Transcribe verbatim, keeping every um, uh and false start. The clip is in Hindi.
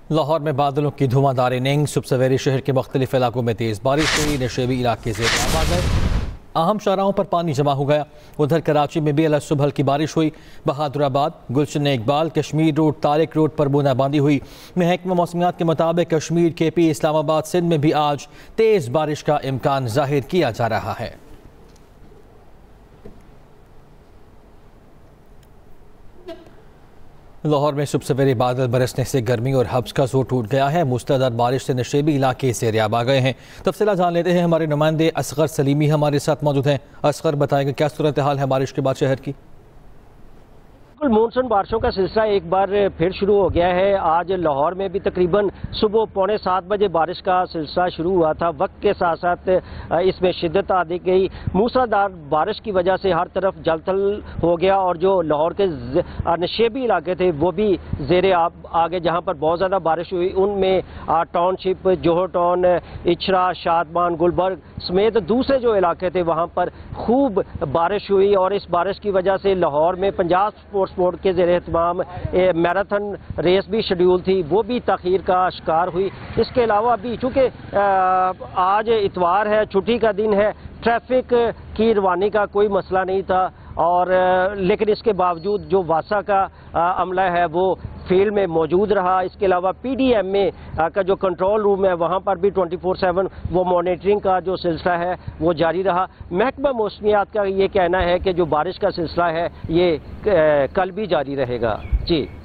लाहौर में बादलों की धुआंधार इनिंग। सुबह सवेरे शहर के मुख्तलिफ इलाकों में तेज़ बारिश हुई। नशेबी इलाके से आ गए, अहम शाहराहों पर पानी जमा हो गया। उधर कराची में भी अल सुबह हल्की बारिश हुई। बहादुराबाद, गुलशन इकबाल, कश्मीर रोड, तारिक रोड पर बूंदाबांदी हुई। महकमा मौसमियात के मुताबिक कश्मीर, के पी, इस्लामाबाद, सिंध में भी आज तेज़ बारिश का इम्कान जाहिर किया जा रहा है। लाहौर में सुबह सवेरे बादल बरसने से गर्मी और हब्स का जोर टूट गया है। मुस्तदर बारिश से नशेबी इलाके से रियाब आ गए हैं। तफसीला जान लेते हैं, हमारे नुमाइंदे असगर सलीमी हमारे साथ मौजूद हैं। असगर, बताएंगे क्या सूरत हाल है बारिश के बाद शहर की? मानसून बारिशों का सिलसिला एक बार फिर शुरू हो गया है। आज लाहौर में भी तकरीबन सुबह पौने सात बजे बारिश का सिलसिला शुरू हुआ था। वक्त के साथ साथ इसमें शिद्दत आ दी गई। मूसलाधार बारिश की वजह से हर तरफ जलथल हो गया और जो लाहौर के नशेबी इलाके थे वो भी जेरे आगे, जहां पर बहुत ज़्यादा बारिश हुई उनमें टाउनशिप, जोहर टाउन, इचरा, शादमान, गुलबर्ग समेत दूसरे जो इलाके थे वहाँ पर खूब बारिश हुई। और इस बारिश की वजह से लाहौर में पंजाब स्पोर्ट्स बोर्ड के ज़ेरे एहतमाम मैराथन रेस भी शेड्यूल थी, वो भी तखीर का शिकार हुई। इसके अलावा भी चूँकि आज इतवार है, छुट्टी का दिन है, ट्रैफिक की रवानी का कोई मसला नहीं था। और लेकिन इसके बावजूद जो वासा का अमला है वो फील्ड में मौजूद रहा। इसके अलावा पी डी एम में का जो कंट्रोल रूम है वहाँ पर भी ट्वेंटी फोर सेवन वो मॉनिटरिंग का जो सिलसिला है वो जारी रहा। महकमा मौसमियात का ये कहना है कि जो बारिश का सिलसिला है ये कल भी जारी रहेगा। जी।